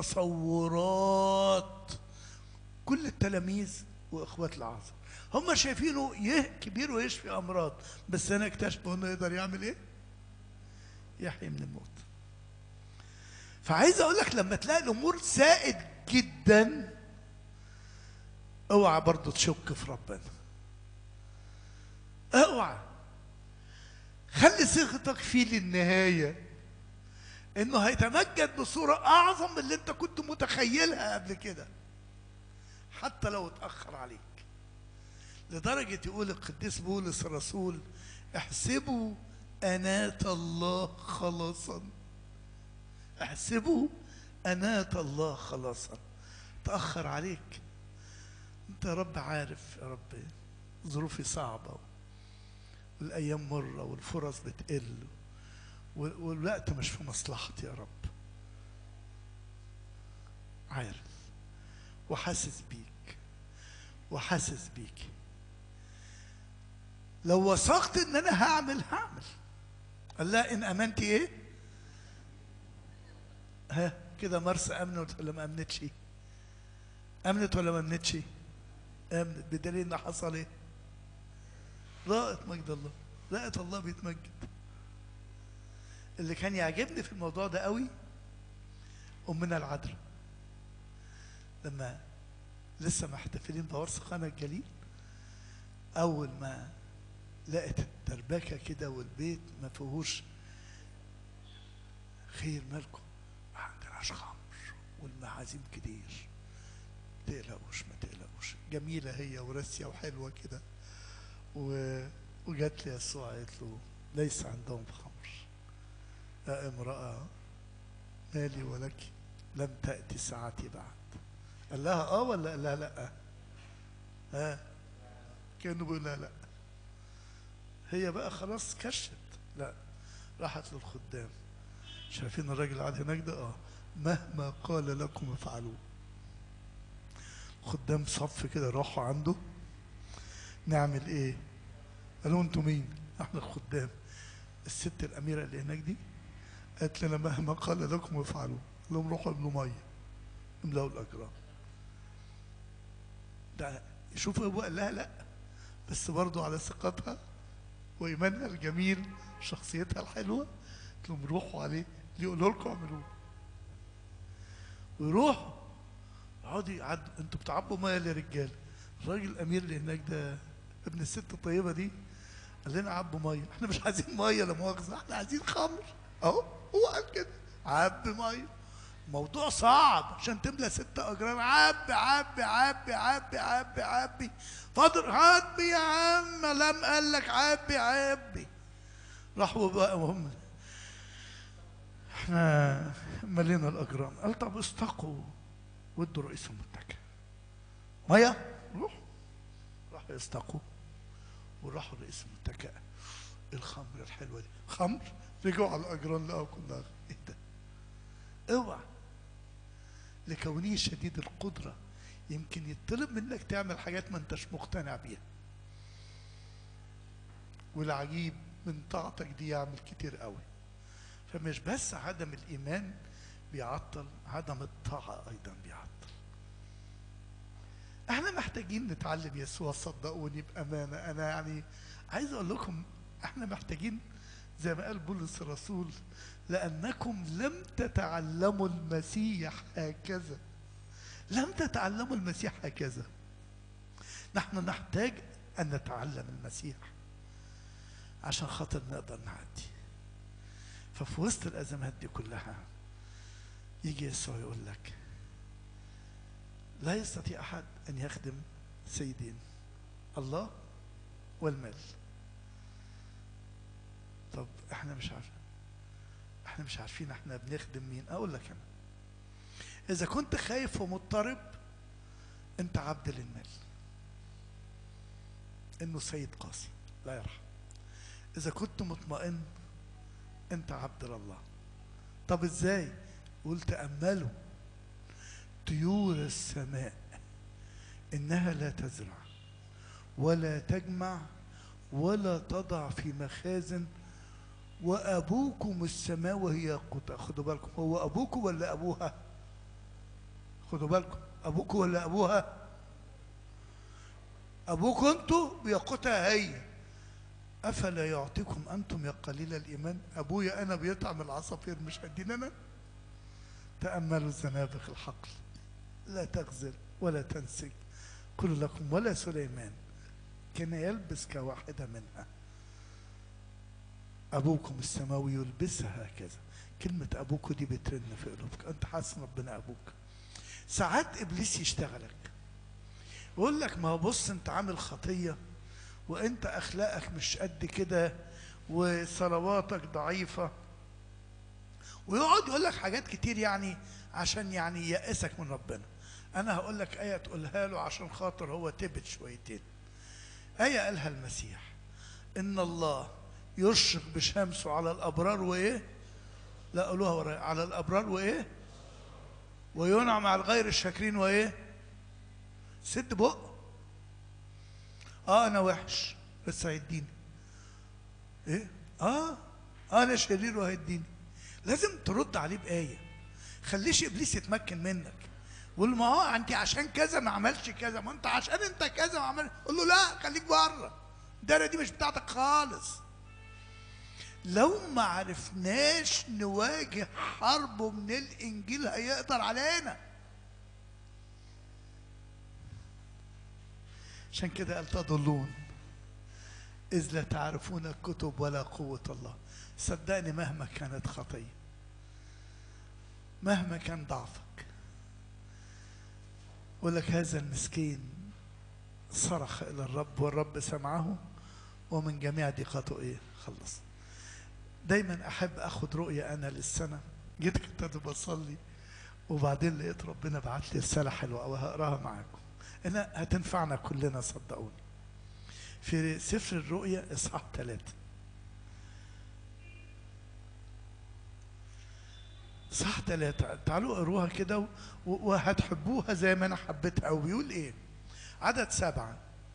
A: تصورات كل التلاميذ واخوات العازر. هم شايفينه يه كبير ويشفي امراض، بس انا اكتشفوا انه يقدر يعمل ايه؟ يحيي من الموت. فعايز اقول لك لما تلاقي الامور سائد جدا، اوعى برضه تشك في ربنا. اوعى. خلي ثقتك فيه للنهايه، انه هيتمجد بصوره اعظم من اللي انت كنت متخيلها قبل كده، حتى لو اتاخر عليك. لدرجه يقول القديس بولس الرسول: احسبوا انات الله خلاصا. احسبوا انات الله خلاصا. تاخر عليك انت يا رب، عارف يا رب ظروفي صعبه والايام مره والفرص بتقل والوقت مش في مصلحتي يا رب. عارف وحاسس بيك وحاسس بيك. لو وثقت ان انا هعمل هعمل. قال لا ان امنتي ايه؟ ها كده مرسى امنت ولا ما امنتش؟ امنت ولا ما امنتش؟ امنت، بدليل ان حصل ايه؟ رأت مجد الله، رأت الله بيتمجد. اللي كان يعجبني في الموضوع ده قوي امنا العذراء، لما لسه محتفلين بعرس قنا الجليل، اول ما لقت الدربكه كده والبيت ما فيهوش خير، مالكم؟ ما عندناش خمر والمعازيم كتير. ما تقلقوش ما تقلقوش، جميله هي وراسيه وحلوه كده. وجات لي يسوع قالت له: ليس عندهم خمر. يا امرأة مالي ولك، لم تأتي ساعتي بعد. قال لها اه ولا قال لها لا؟ ها كأنه بيقول لها لا. هي بقى خلاص كشت. لا، راحت للخدام. شايفين الراجل قاعد هناك ده؟ اه مهما قال لكم افعلوه. خدام صف كده راحوا عنده: نعمل ايه؟ قالوا انتوا مين؟ احنا الخدام. الست الاميره اللي هناك دي قالت لنا مهما قال لكم افعلوا. قال لهم روحوا املوا ميه، املوا الاجرام. ده شوف هو قال لها لا، بس برضه على ثقتها وايمانها الجميل شخصيتها الحلوه. قلت لهم روحوا عليه اللي يقولوا لكم اعملوه. ويروحوا يقعدوا يعدوا: انتوا بتعبوا ميه للرجاله. الراجل الامير اللي هناك ده ابن الست الطيبه دي قال لنا عبوا ميه. احنا مش عايزين ميه لا مؤاخذه، احنا عايزين خمر. اهو هو قال كده: عب ميه. موضوع صعب عشان تملى ستة اجرام. عبي عبي عبي عبي عبي عبي فاضل عبي يا عم، لم قال لك عبي عبي. راحوا بقى وهم احنا ملينا الاجرام. قال طب استقوا وادوا رئيس المتكئ ميه. روح راحوا يستقوا وراحوا رئيس المتكئ. الخمر الحلوه دي خمر. رجعوا على الاجران لقوا كلها. ايه ده؟ اوعى. لكونه شديد القدره يمكن يطلب منك تعمل حاجات ما انتش مقتنع بيها، والعجيب من طاعتك دي يعمل كتير قوي. فمش بس عدم الإيمان بيعطل، عدم الطاعة أيضا بيعطل. احنا محتاجين نتعلم يسوع، صدقوني بأمانة. أنا يعني عايز أقول لكم احنا محتاجين زي ما قال بولس الرسول: لأنكم لم تتعلموا المسيح هكذا. لم تتعلموا المسيح هكذا. نحن نحتاج أن نتعلم المسيح عشان خاطر نقدر نعدي. ففي وسط الأزمات دي كلها يجي يسوع يقول لك: لا يستطيع أحد أن يخدم سيدين، الله والمال. طب احنا مش عارفين، احنا مش عارفين احنا بنخدم مين. اقول لك انا: اذا كنت خايف ومضطرب انت عبد للمال، انه سيد قاسي لا يرحم. اذا كنت مطمئن انت عبد لله. طب ازاي؟ قول: تأملوا طيور السماء انها لا تزرع ولا تجمع ولا تضع في مخازن، وأبوكم السماوي يقوتها. خدوا بالكم، هو أبوكم ولا أبوها؟ خدوا بالكم، أبوكم ولا أبوها؟ أبوكم أنتوا بيقوتها هي. أفلا يعطيكم أنتم يا قليل الإيمان؟ أبويا أنا بيطعم العصافير، مش هدين أنا؟ تأملوا الزنابق الحقل لا تغزل ولا تنسج، كل لكم ولا سليمان كان يلبس كواحدة منها. أبوكم السماوي يلبسها هكذا. كلمة أبوكم دي بترن في قلوبك، أنت حاسس ربنا أبوك. ساعات إبليس يشتغلك يقول لك: ما هو بص أنت عامل خطية، وأنت أخلاقك مش قد كده، وصلواتك ضعيفة، ويقعد يقول لك حاجات كتير يعني عشان يعني ييأسك من ربنا. أنا هقول لك آية تقولها له عشان خاطر هو تبت شويتين. آية قالها المسيح: إن الله يشرق بشمسه على الأبرار وإيه؟ لا قولوها ورايا: على الأبرار وإيه؟ وينعم على الغير الشاكرين وإيه؟ سد بق. آه أنا وحش بس هيديني. إيه؟ آه أنا شرير وهيديني. لازم ترد عليه بآية. خليش إبليس يتمكن منك. قول: ما هو أنت عشان كذا ما عملش كذا، ما أنت عشان أنت كذا ما عملش. قول له: لا خليك بره، الدايرة دي مش بتاعتك خالص. لو ما عرفناش نواجه حربه من الإنجيل هيقدر علينا. عشان كده قال: تضلون إذ لا تعرفون الكتب ولا قوة الله. صدقني مهما كانت خطية، مهما كان ضعفك، يقول لك: هذا المسكين صرخ إلى الرب والرب سمعه ومن جميع ضيقاته إيه؟ خلص. دايما أحب أخد رؤية أنا للسنة. جيت كنت بصلي وبعدين لقيت ربنا بعت لي رسالة حلوة أو هقراها معاكم، إنها هتنفعنا كلنا صدقوني. في سفر الرؤيا إصحاح ثلاثة، صح ثلاثة، تعالوا اقروها كده وهتحبوها زي ما أنا حبيتها. وبيقول إيه؟ عدد سبعة: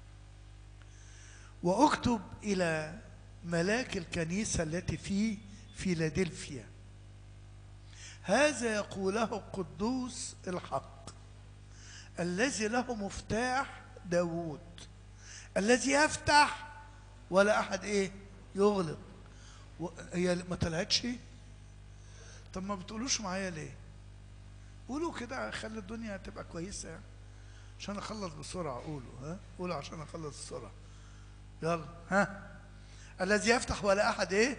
A: واكتب إلى ملاك الكنيسة التي في فيلادلفيا هذا يقوله القدوس الحق الذي له مفتاح داوود الذي يفتح ولا أحد إيه؟ يغلق. هي ما طلعتش؟ طب ما بتقولوش معايا ليه؟ قولوا كده، خلي الدنيا تبقى كويسة يعني. عشان أخلص بسرعة قولوا، ها؟ قولوا عشان أخلص بسرعة. يلا ها. الذي يفتح ولا أحد إيه؟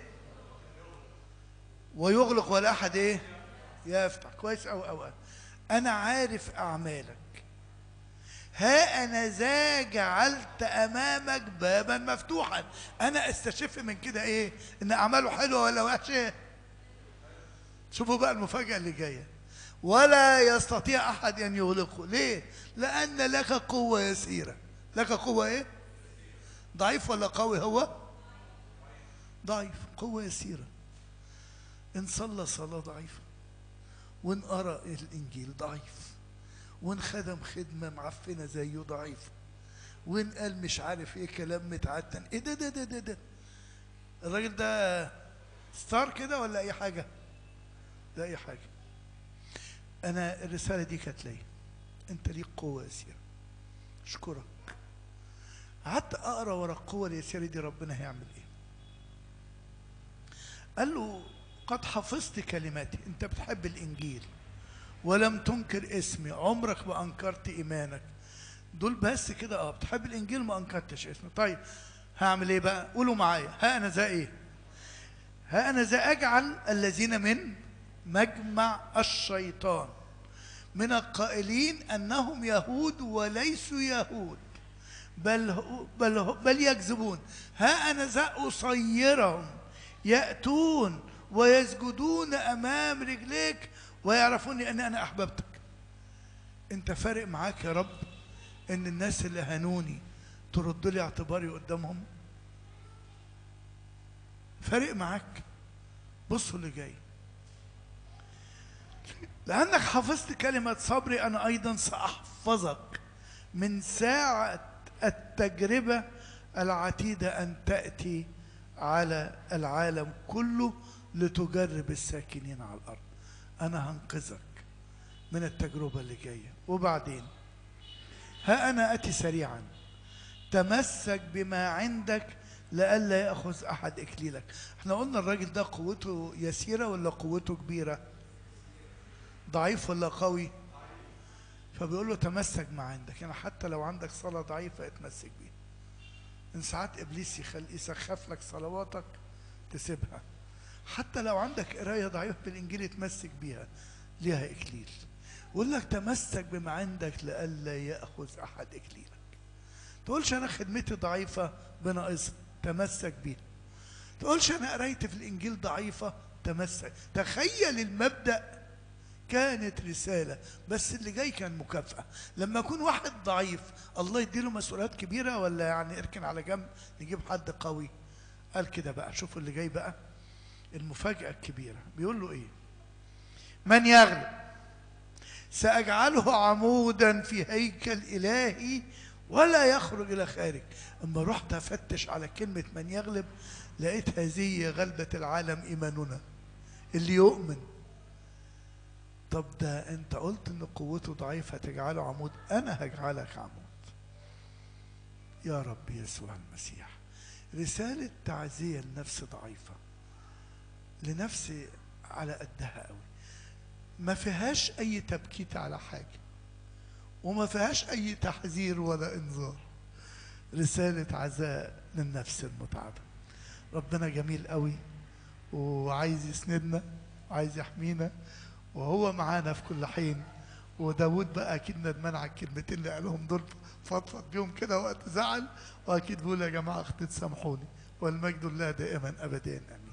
A: ويغلق ولا أحد إيه؟ يفتح. كويس أوي أوي. أنا عارف أعمالك، ها أنا ذا جعلت أمامك بابا مفتوحا. أنا استشف من كده إيه؟ إن أعماله حلوة ولا وحشة؟ شوفوا بقى المفاجأة اللي جاية: ولا يستطيع أحد أن يغلقه. ليه؟ لأن لك قوة يسيرة. لك قوة إيه؟ ضعيف ولا قوي؟ هو ضعيف، قوة يسيرة. إن صلى صلاة ضعيفة، وإن قرأ الإنجيل ضعيف، وان خدم خدمه معفنه زيه ضعيفه، وان قال مش عارف ايه كلام متعتن. ايه ده ده ده ده, ده. الراجل ده ستار كده ولا اي حاجه؟ لا اي حاجه. انا الرساله دي كانت ليا، انت ليك قوه يسيره، اشكرك. قعدت اقرا ورا القوه اليسيره دي ربنا هيعمل ايه. قال له قد حفظت كلماتي، انت بتحب الانجيل ولم تنكر اسمي، عمرك ما انكرت ايمانك. دول بس كده، اه بتحب الانجيل ما انكرتش اسمي. طيب هعمل ايه بقى؟ قولوا معايا، ها انا ذا ايه؟ ها انا ذا اجعل الذين من مجمع الشيطان من القائلين انهم يهود وليسوا يهود بل بل بل يكذبون، ها انا ذا اصيرهم ياتون ويسجدون امام رجليك ويعرفون ان انا احببتك. انت فارق معاك يا رب ان الناس اللي هانوني ترد لي اعتباري قدامهم؟ فارق معاك؟ بصوا اللي جاي. لانك حفظت كلمه صبري انا ايضا ساحفظك من ساعه التجربه العتيده ان تاتي على العالم كله لتجرب الساكنين على الارض. انا هنقذك من التجربه اللي جايه. وبعدين ها انا اتي سريعا، تمسك بما عندك لئلا ياخذ احد اكليلك. احنا قلنا الراجل ده قوته يسيره ولا قوته كبيره؟ ضعيف ولا قوي؟ فبيقول له تمسك ما عندك، يعني حتى لو عندك صلاه ضعيفه اتمسك بيها. ان ساعات ابليس يخلي يسخف لك صلواتك تسيبها، حتى لو عندك قرايه ضعيفه بالانجيل اتمسك بيها، ليها اكليل. يقول لك تمسك بما عندك لئلا ياخذ احد اكليلك. تقولش انا خدمتي ضعيفه بناقصها، تمسك بيها. تقولش انا قرايتي في الانجيل ضعيفه، تمسك. تخيل المبدا كانت رساله، بس اللي جاي كان مكافاه. لما يكون واحد ضعيف الله يديله مسؤوليات كبيره، ولا يعني اركن على جنب نجيب حد قوي؟ قال كده بقى. شوفوا اللي جاي بقى، المفاجاه الكبيره. بيقول له ايه؟ من يغلب ساجعله عمودا في هيكل الهي ولا يخرج الى خارج. اما رحت افتش على كلمه من يغلب لقيت هذه غلبه العالم ايماننا، اللي يؤمن. طب ده انت قلت ان قوته ضعيفه تجعله عمود، انا هجعلك عمود. يا رب يسوع المسيح، رساله تعزيه لنفس ضعيفه، لنفس على قدها قوي، ما فيهاش اي تبكيت على حاجه، وما فيهاش اي تحذير ولا انذار. رساله عزاء للنفس المتعبه. ربنا جميل قوي وعايز يسندنا وعايز يحمينا، وهو معانا في كل حين. وداود بقى اكيد ندمان على الكلمتين اللي قالهم دول، فضفض بيهم كده وقت زعل، واكيد بيقول يا جماعه اختي تسامحوني، والمجد لله دائما ابدا امين.